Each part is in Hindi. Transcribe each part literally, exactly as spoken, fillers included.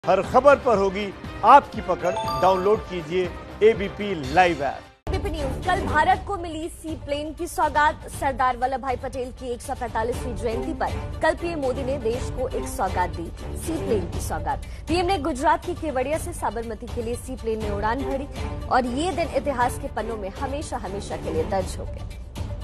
हर खबर पर होगी आपकी पकड़। डाउनलोड कीजिए ABP live app. ABP news. कल भारत को मिली सी प्लेन की सौगात। सरदार वल्लभ भाई पटेल की एक सौ पैंतालीसवीं जयंती पर कल पीएम मोदी ने देश को एक सौगात दी, सी प्लेन की सौगात। पीएम ने गुजरात की केवड़िया से साबरमती के लिए सी प्लेन में उड़ान भरी और ये दिन इतिहास के पन्नों में हमेशा हमेशा के लिए दर्ज हो गया।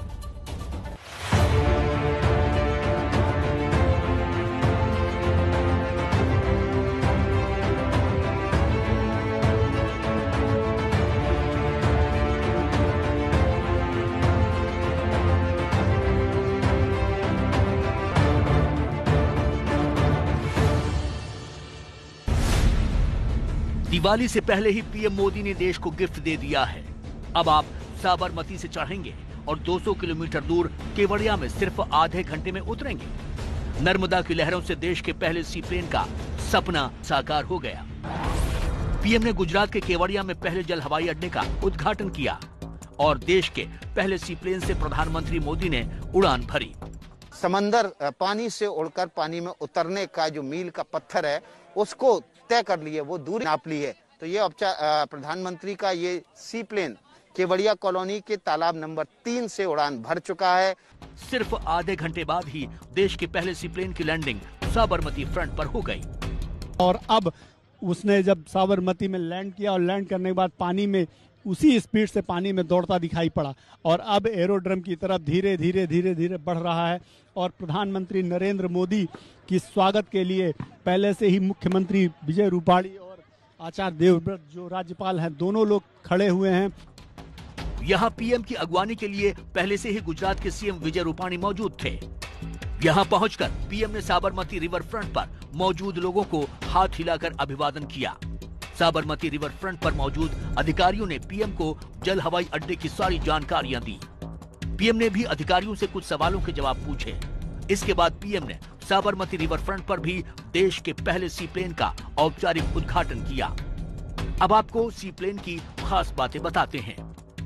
दिवाली से पहले ही पीएम मोदी ने देश को गिफ्ट दे दिया है। अब आप साबरमती से चढ़ेंगे और दो सौ किलोमीटर दूर केवड़िया में सिर्फ आधे घंटे में उतरेंगे। नर्मदा की लहरों से देश के पहले सी प्लेन का सपना साकार हो गया। पीएम ने गुजरात के केवड़िया में पहले जल हवाई अड्डे का उद्घाटन किया और देश के पहले सी प्लेन से प्रधानमंत्री मोदी ने उड़ान भरी। समंदर पानी से उड़कर पानी में उतरने का जो मील का पत्थर है उसको तय कर लिए, वो दूरी नाप ली है। तो ये प्रधानमंत्री का ये सी प्लेन केवड़िया कॉलोनी के तालाब नंबर तीन से उड़ान भर चुका है। सिर्फ आधे घंटे बाद ही देश के पहले सी प्लेन की लैंडिंग साबरमती फ्रंट पर हो गई। और अब उसने जब साबरमती में लैंड किया और लैंड करने के बाद पानी में उसी स्पीड से पानी में दौड़ता दिखाई पड़ा और अब एरोड्रम की तरफ धीरे धीरे धीरे धीरे बढ़ रहा है। और प्रधानमंत्री नरेंद्र मोदी की स्वागत के लिए पहले से ही मुख्यमंत्री विजय रूपाणी और आचार्य देवव्रत जो राज्यपाल हैं दोनों लोग खड़े हुए हैं। यहाँ पीएम की अगवानी के लिए पहले से ही गुजरात के सीएम विजय रूपाणी मौजूद थे। यहाँ पहुंचकर पीएम ने साबरमती रिवर फ्रंट पर मौजूद लोगों को हाथ हिलाकर अभिवादन किया। साबरमती रिवर फ्रंट पर मौजूद अधिकारियों ने पीएम को जल हवाई अड्डे की सारी जानकारियां दी। पीएम ने भी अधिकारियों से कुछ सवालों के जवाब पूछे। इसके बाद पीएम ने साबरमती रिवर फ्रंट पर भी देश के पहले सी प्लेन का औपचारिक उद्घाटन किया। अब आपको सी प्लेन की खास बातें बताते हैं।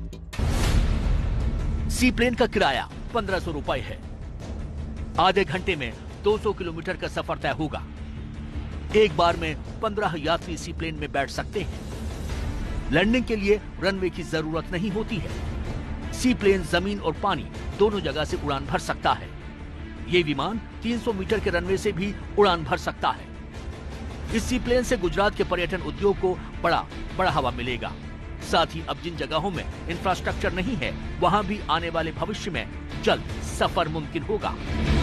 सी प्लेन का किराया पंद्रह सौ रुपए है। आधे घंटे में दो सौ किलोमीटर का सफर तय होगा। एक बार में पंद्रह यात्री सी प्लेन में बैठ सकते हैं। लैंडिंग के लिए रनवे की जरूरत नहीं होती है। सी प्लेन जमीन और पानी दोनों जगह से उड़ान भर सकता है। ये विमान तीन सौ मीटर के रनवे से भी उड़ान भर सकता है। इस सी प्लेन से गुजरात के पर्यटन उद्योग को बड़ा बढ़ावा मिलेगा। साथ ही अब जिन जगहों में इंफ्रास्ट्रक्चर नहीं है वहां भी आने वाले भविष्य में जल्द सफर मुमकिन होगा।